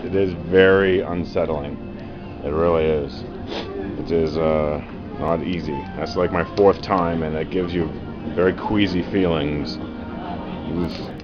It is very unsettling. It really is. It is not easy. That's like my fourth time, and it gives you very queasy feelings. Oof.